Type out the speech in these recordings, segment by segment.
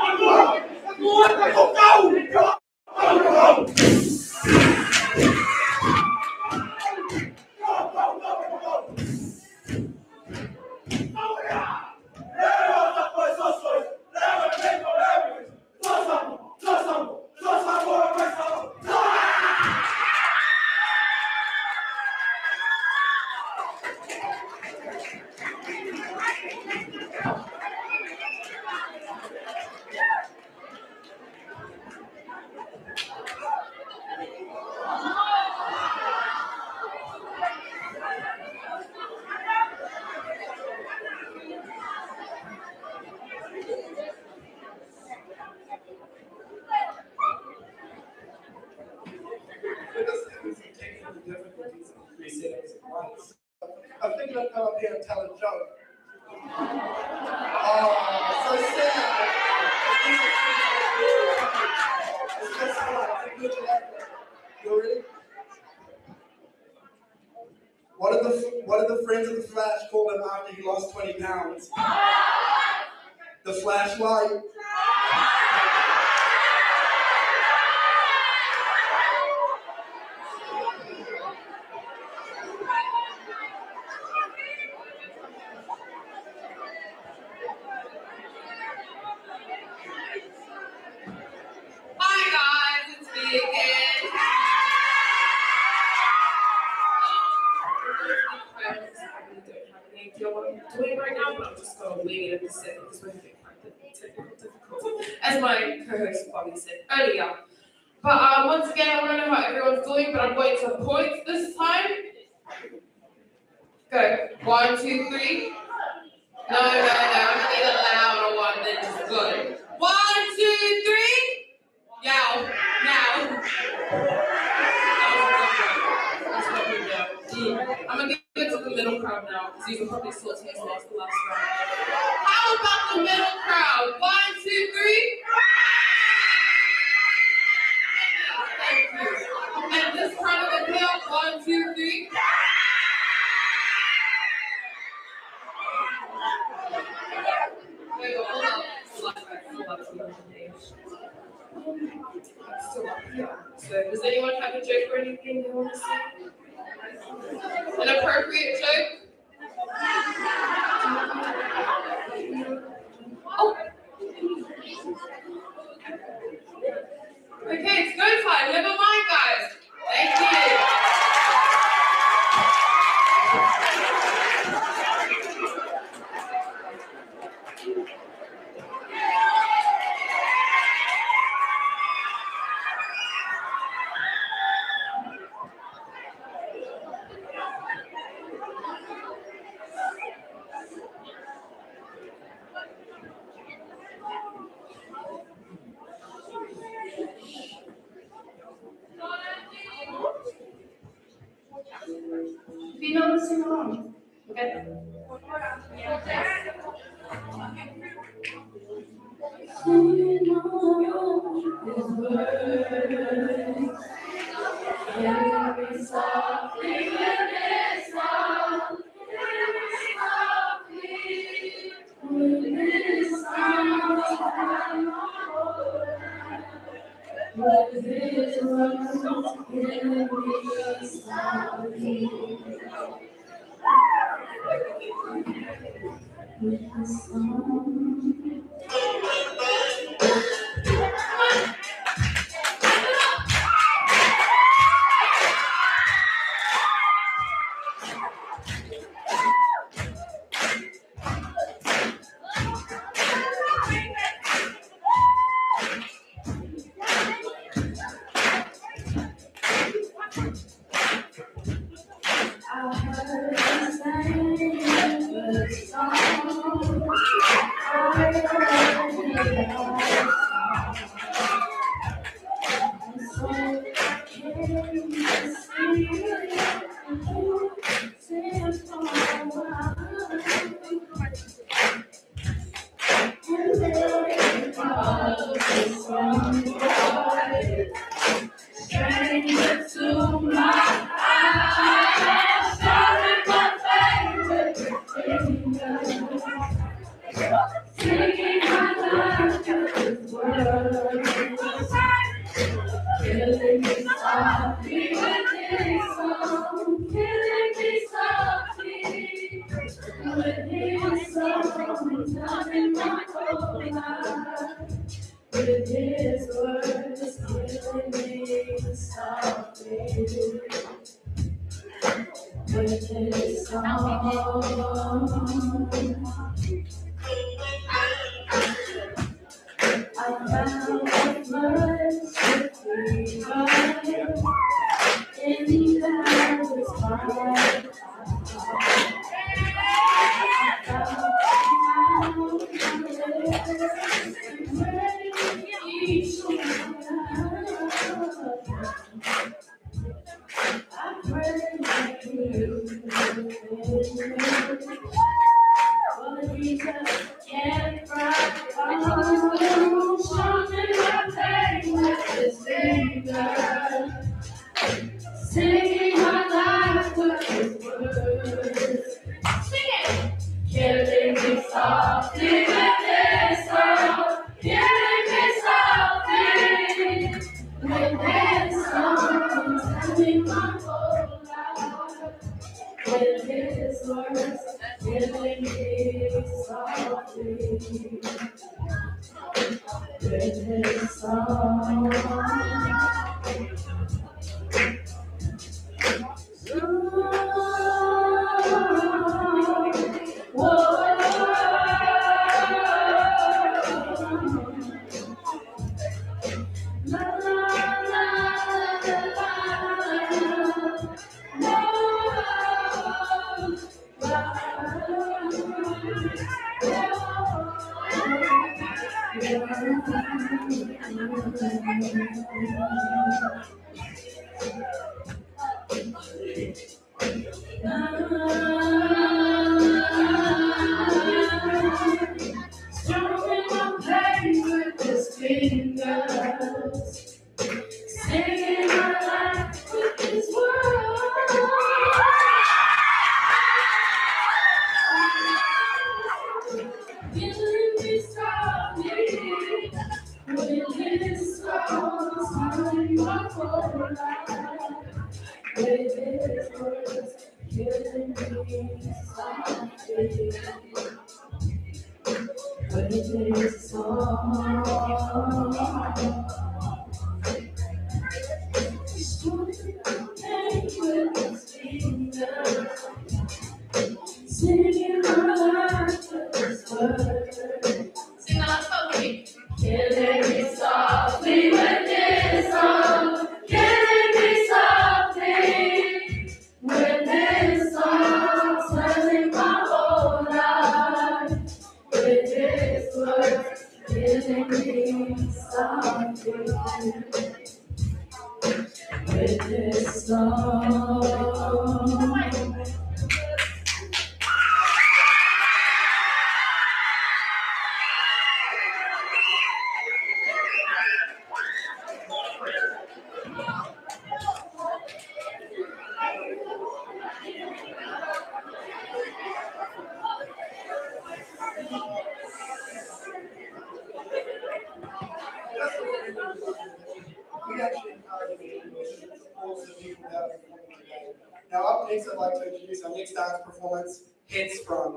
I'm thinking of coming up here and tell a joke. Oh, so sad. It's just like, you ready? What did the friends of the Flash call him after he lost 20 pounds? The flashlight. Hi guys, it's me again. I don't have any idea what I'm doing right now, but I'm just going to wing it at the second because we're having quite technical difficulty, as my co-host Bobby said earlier. But once again, I want to know how everyone's doing, but I'm going to point this time. Go. 1, 2, 3. No, I need a louder one than just go. 1, 2, 3. Yow. Now. That's what we do. I'm going to give it to the middle crowd now, because you can probably still taste lost the last round. How about the middle crowd? 1, 2, 3. Thank you. And this part of the hill, 1, 2, 3. There you go, hold up. Still up here. So, does anyone have a joke or anything they want to say? An appropriate joke? Oh. Okay, it's go time. Never mind, guys. Thank you. Do you know the sing along? Okay. softly with his song, killing me softly with his song, telling my whole life with his words, killing me softly with his song. I found a mercy in the hours fire. I pray like you, but Jesus can't cry. Something I take with his fingers, singing my life with his words. Sing it! Killing me softly with his song, killing me softly with his song, telling my whole life with his words, killing me softly with his song. Strumming my pain with his fingers, singing my life with his words. Killing me softly with his songs, telling my whole life with his words, killing me softly with his song. Strumming my pain with his fingers, singing my life with his words. Sing out slowly. Killing me softly with his song, killing me softly with his song, telling my whole life with his words, killing me softly with his song. We actually encourage people that are performing today. Now, up next, I'd like to introduce our next dance performance. It's from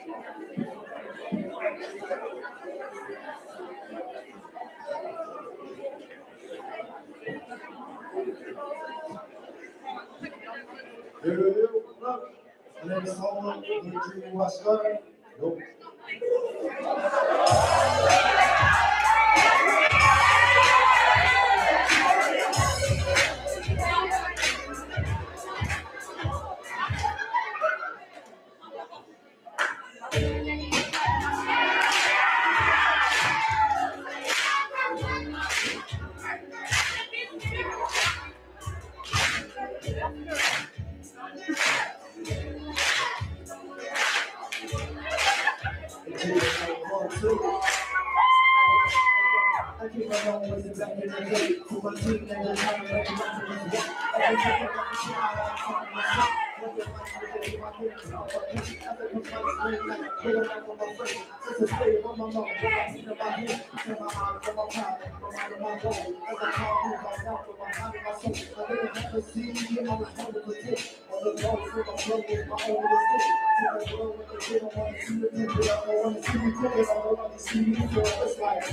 And then the song, the dream was started. Nope. I keep my own ways back in the day. To my team, they just have to make it up to this way. Every day, I'm shit out of myself. What the fuck is it? My kids are all fucking. After the fight, green light, pulling out from my face. It's a state on my mouth, what I see in my head. In my eyes, from my pride, from out of my goal. As I call you myself, from my heart and my soul. I didn't have to see you, I was home to take. On the road, from my blood, with my own mistake. To the world, with the kid, I want to see you take it. I don't want to see you take it. I don't want to see you do it. It's like,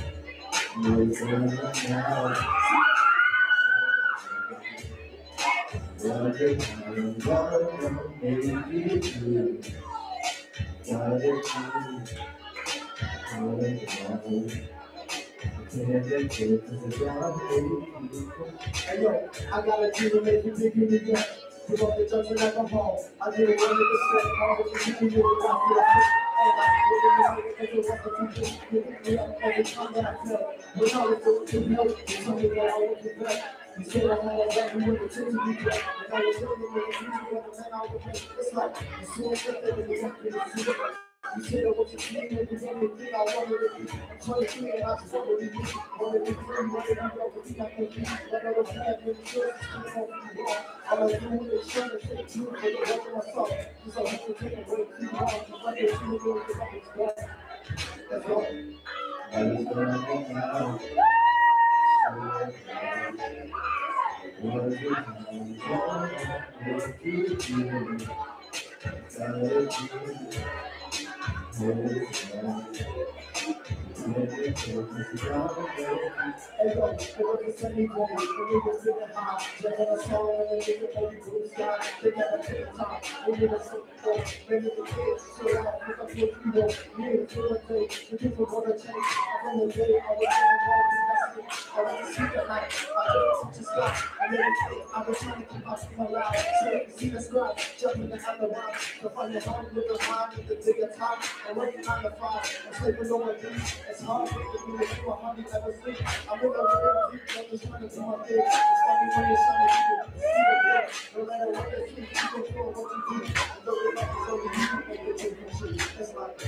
hey yo, I got a dream to make you big in the game. Give up the drugs and alcohol. I didn't want it to stay. I was just keeping it around for the fish. And I really wanted to get the future. You pick me up every time that I fell. When I was doing too low, you told me that I would get back. You said I had a back, you wouldn't take me back. And I was telling you the future of the man I would make. It's like, you see it, you want me to see it. You said I was just leaving, it was everything I wanted to be. I'm 23 and I just wanted to be. Wanted to be free, wanted to be able to be like a beast. Like I was bad, when the choice is coming on me wrong. All I do is try to take you for the rest of myself. Cause I have to take away too long. Cause I get too little to make it back. That's all. Hey yo, it was a sunny day, the we was sitting high, jamming a song and they get every blue sky. They never take time, we did a simple thing, maybe the kids, so I pick up your people, me, to a day, the people gonna change. I from the day I was in the wrong, I went to sleep at night, I couldn't teach a sky, I never think, I was trying to keep my feet alive, so you can see the scribe, jumping the other line, to find your home with the mind, with the bigger time, and working 9 to 5, and sleeping over these, it's hard to do it, you are hardly ever sleep. I'm with a real deep, I'm just trying to do my thing. It's funny when you're trying to see the good. No matter what you see, you can feel what you do. And though the life is only you, make it take your shit. That's like,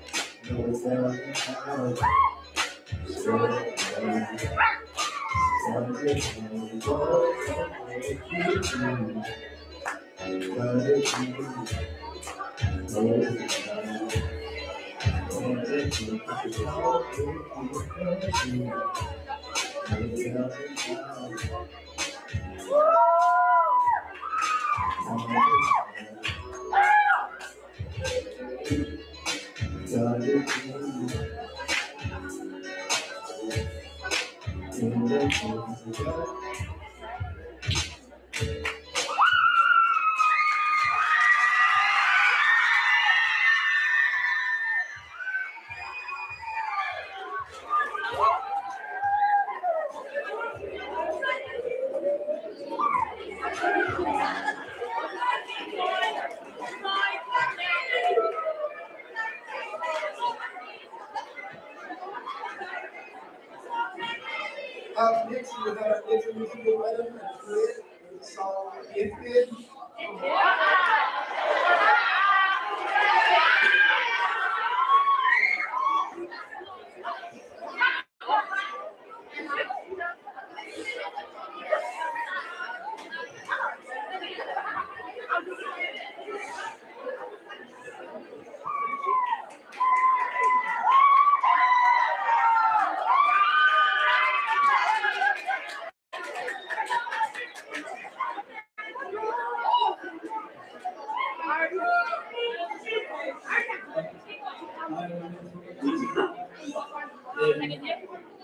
next we have an interview with the song If It.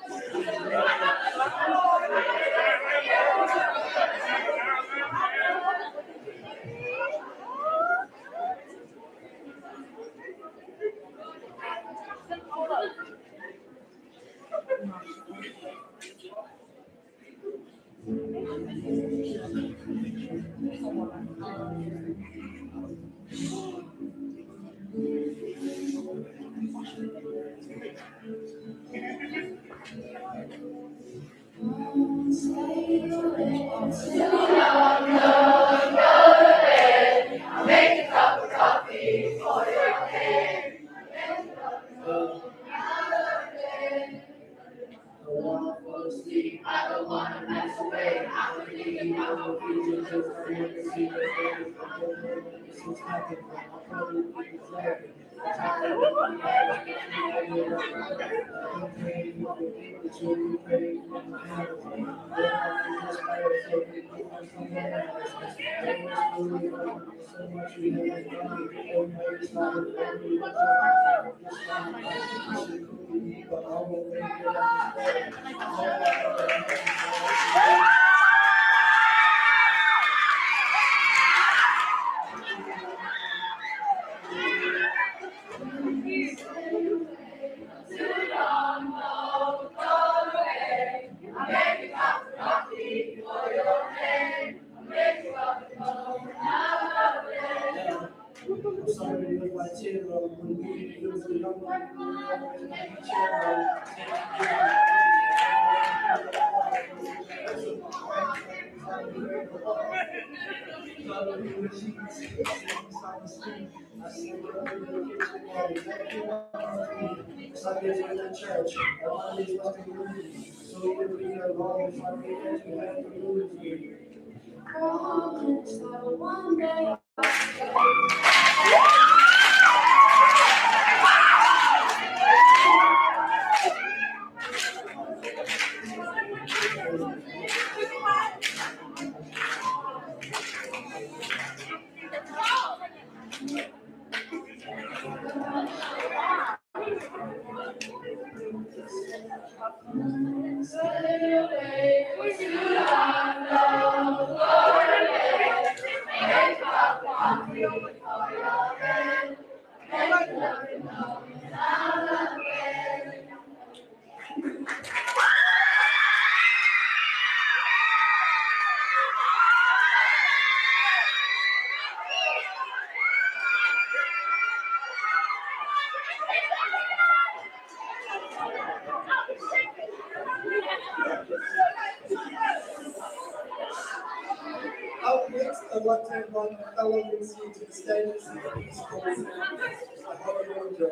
Up next, I'd like to invite my fellow MCs to the stage to sing a piece called Sounds. I hope you enjoy.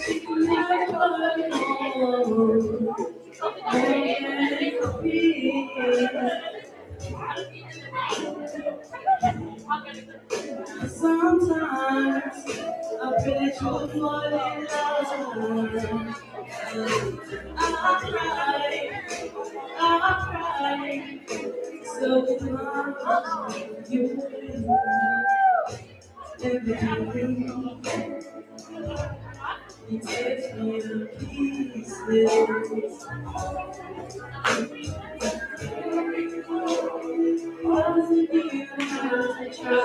Sometimes I bet you'll fall in love. I cry, so come you everything. It takes me to pieces. Wasn't you have to try?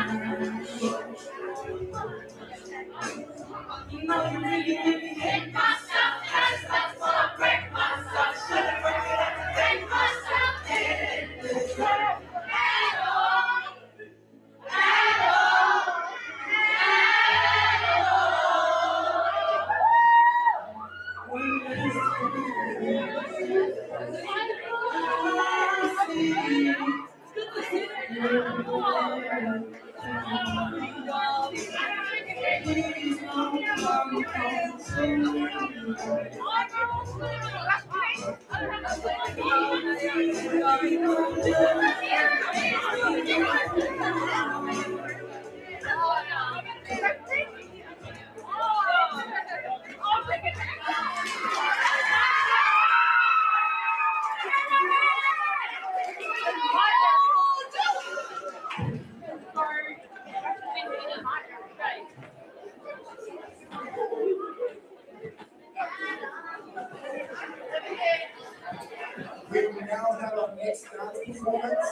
You know you really hate myself, and that's why I break myself. Should have break myself at all. We now have our next dance performance.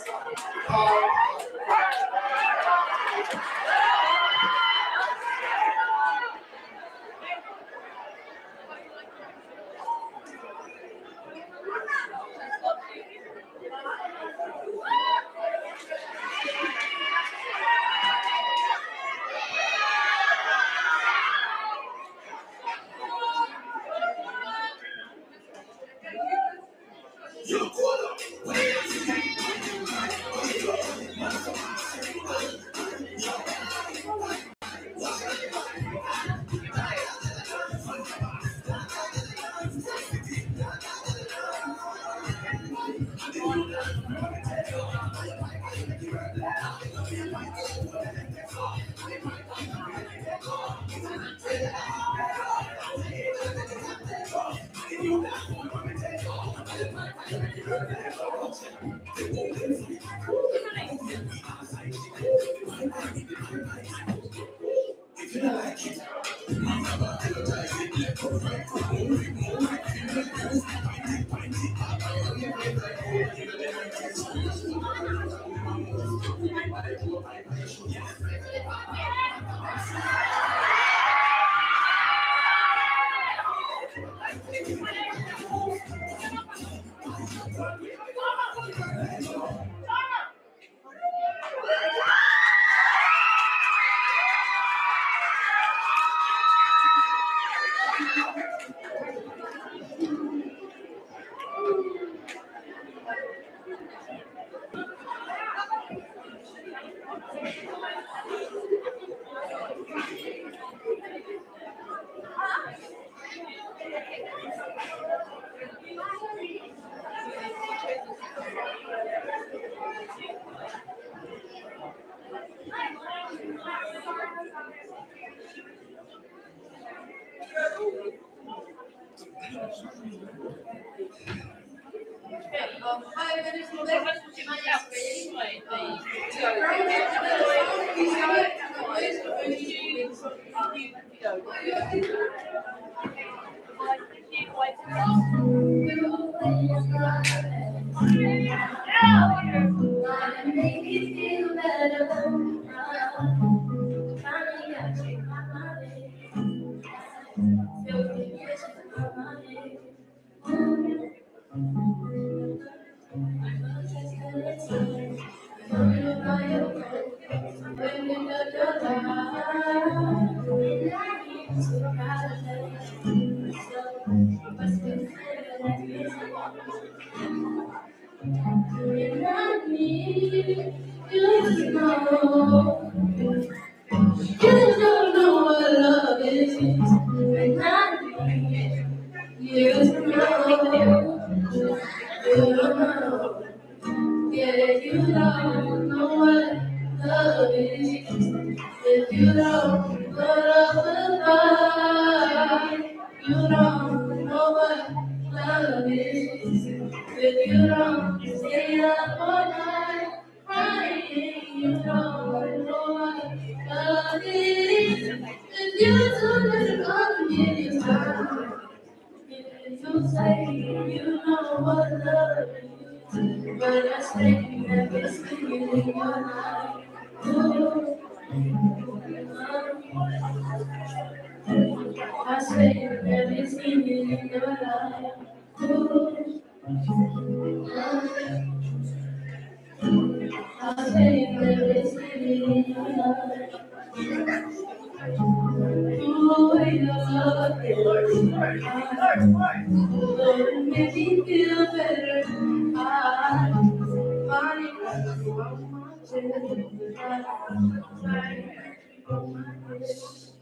You don't know what love is, and I don't put up a fight, you don't know what love is. If you don't stay up all night crying, you don't know what love is. If you don't let it come in your time, if you say you know what love is, but I say you never seen it in your life. Ooh, I say you never seen it in your life. Ooh, I say you never seen it in your life. Ooh, wait, love is Lord, make me feel better. Body on my chest,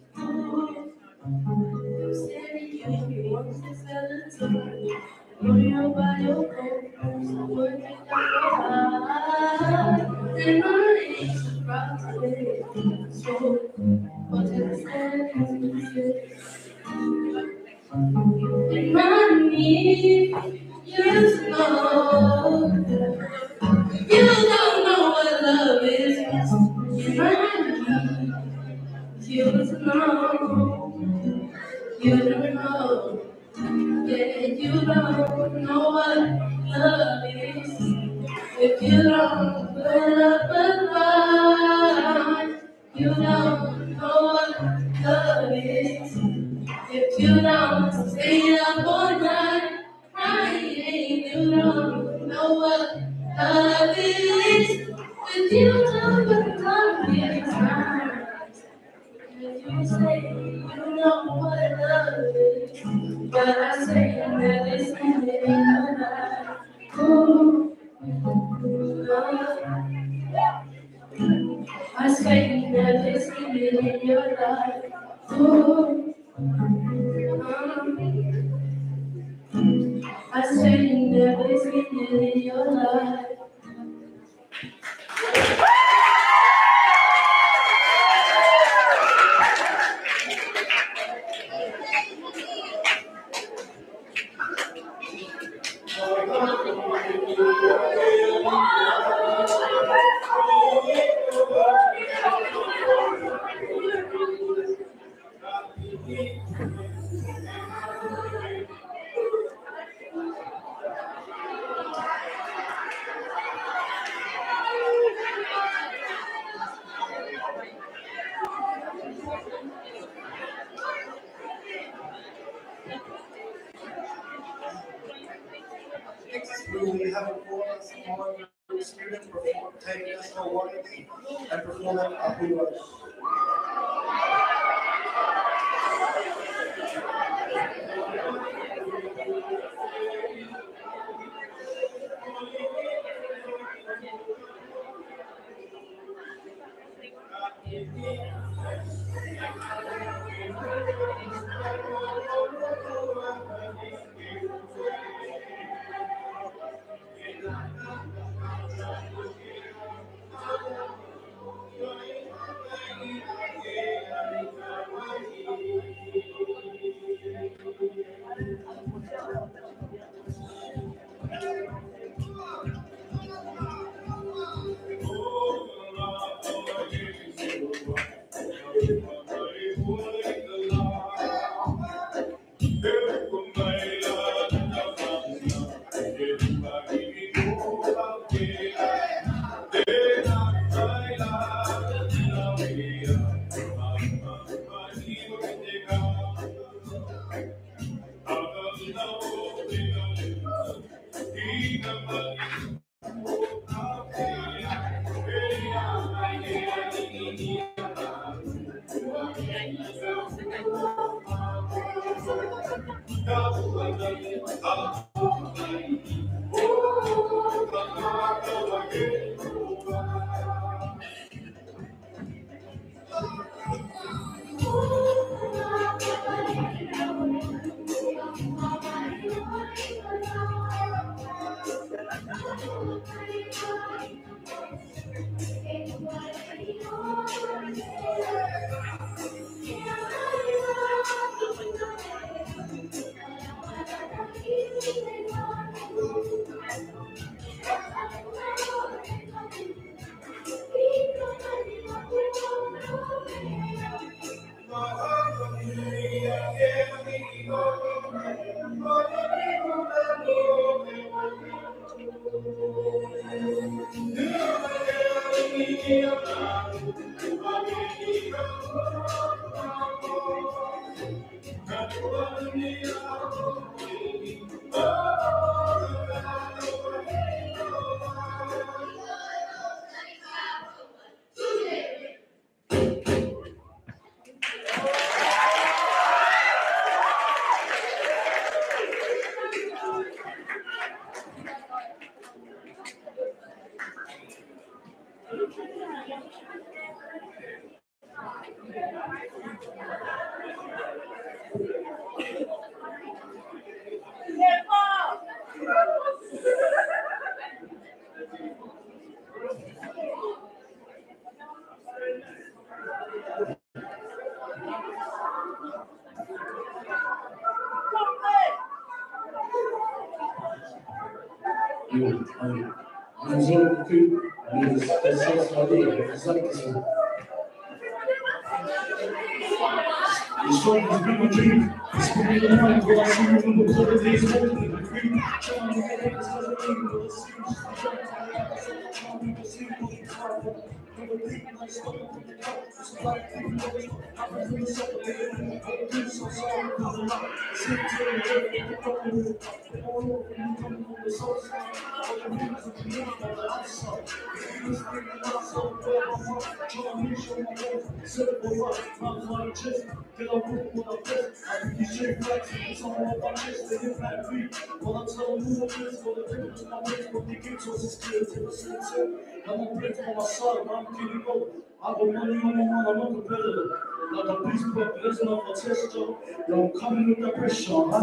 I'm standing here, you want to tell it. Know you by your clothes, working on your eyes, and I ain't surprised. So, what is that? And money, you know, you don't know what love is. And money, you know, you don't know. Yeah, you don't know what love is. If you don't put up a fight, you don't know what love is. If you don't stay up all night crying, you don't know what love is. If you don't put love in time, if you say you know what love is, but I say that it's in your life. Ooh, love. I say that it's in your life. Ooh, I say that it's in your life. We have a chorus on the students taking us to one and performing a hero. Don't come with the pressure, huh?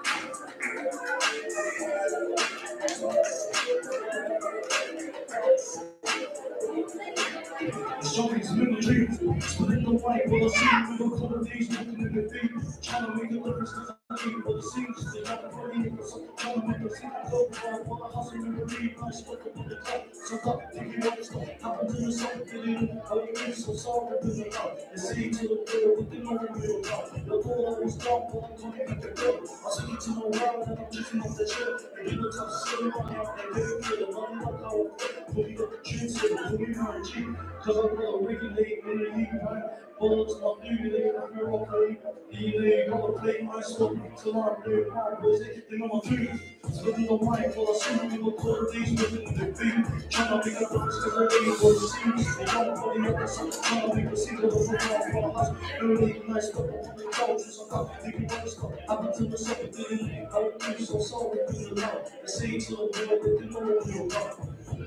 Showbiz military, split the white for the scene, we don't call the days, looking in the feet, trying to make a difference to the team, for the scenes, they got the money, trying to make a scene, for the hustle, in the lead, I spoke up on the top, so top, thinking what is going to happen to the song, I would be so sorry to the top, and see to the world, but they know what we're about, the door always down, but I'm coming back the door, I see to my world, and I'm just off the chair, and you look up to city, I'm out, and they feel the money, I'm out, put me up the jeans, put me on G, cause I'm gonna regulate when they leave, right? Bullets, not regulate, I'm here all play. Delay, gonna play my song till I'm there. My boys, they know my dreams. Spitting the mic while I sing, we will call the days within the beat. Trying to make a difference cause I really want to see. They don't put the other side, trying to make a scene of the house. Early night, stuff on the couch, so I'm thinking about this stuff. Happened to myself, it didn't. I would be so sorry, because now I say to the world that they know what we're about.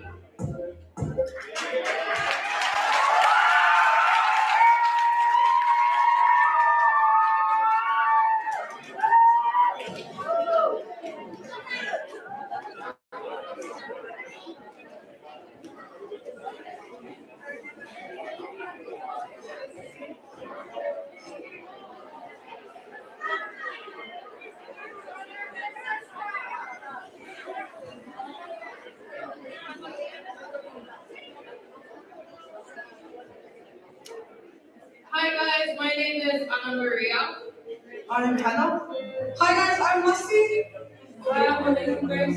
Hi guys, my name is Anna Maria. I'm Hannah. Hi guys, I'm Lassie. Hi, my name is Grace.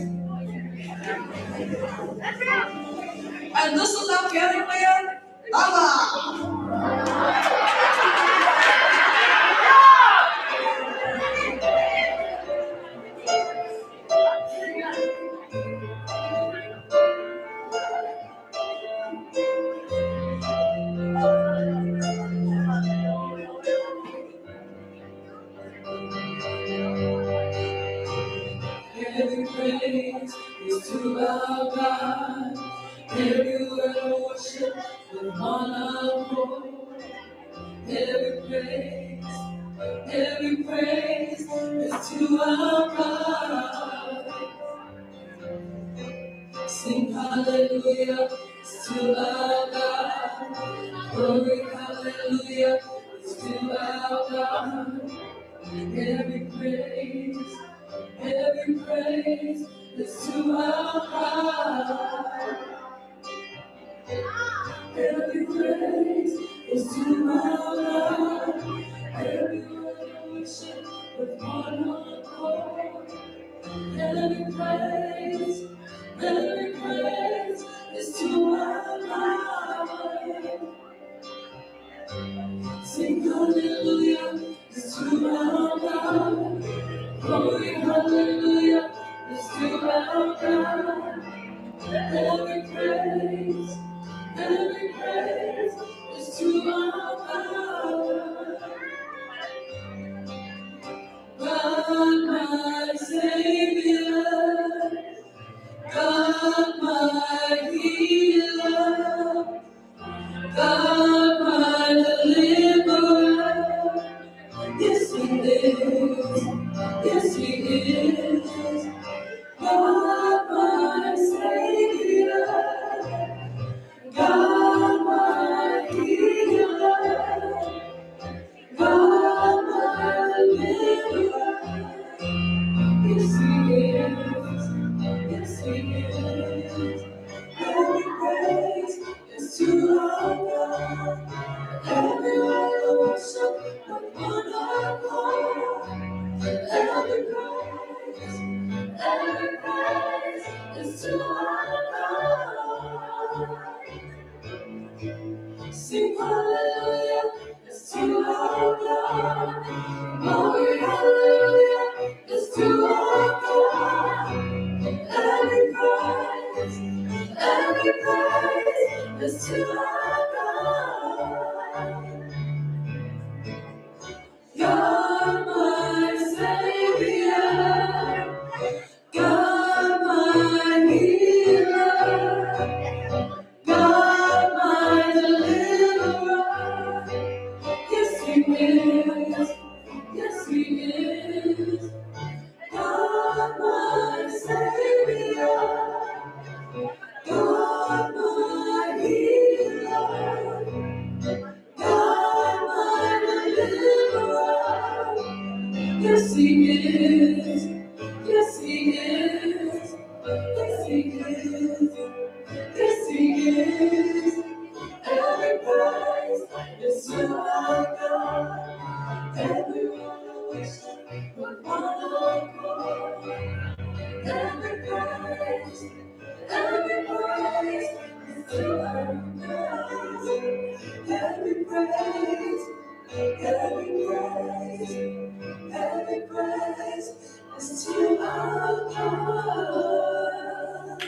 And this is our piano player, Lala. Every praise is to our God. Every word of worship with honor and glory. Every praise is to our God. Sing hallelujah to our God. Glory, hallelujah to our God. Every praise is to our God. Every praise is to our God. Every word of worship with one accord. Every praise is to our God. Sing hallelujah to our God. is. Yes, He is. God, my Savior. God, my healer. God, my deliverer. Yes, He is. Yes, He is. Yes, He is. Yes, He is. Every praise is to our God. Everyone worship with one accord. Every praise is to our God. Every praise is to our God.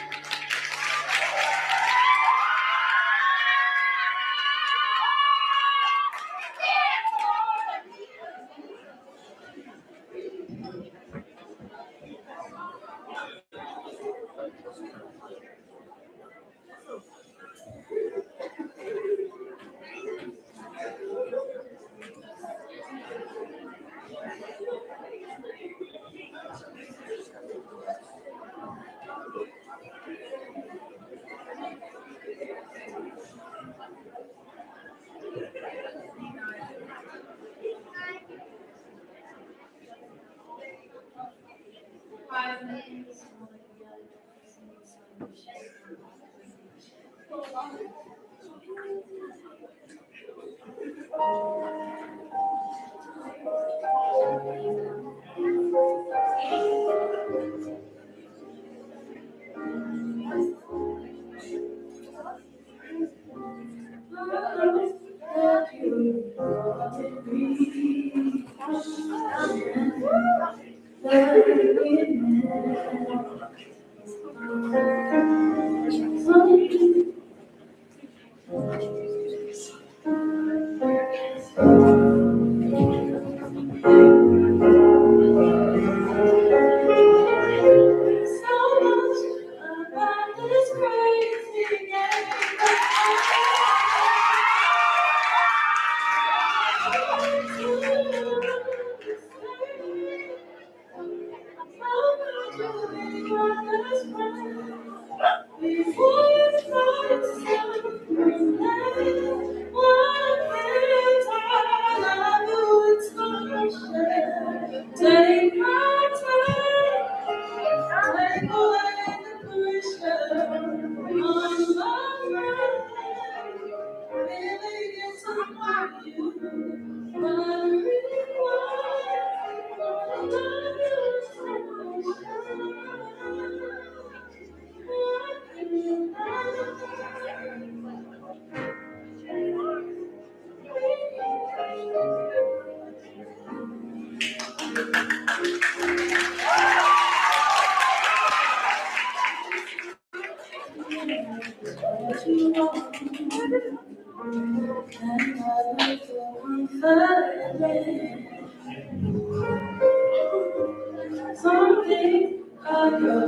Take my time, take away the pressure on my mind. Really get to know you, but I really want something about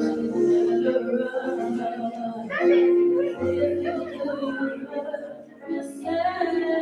you.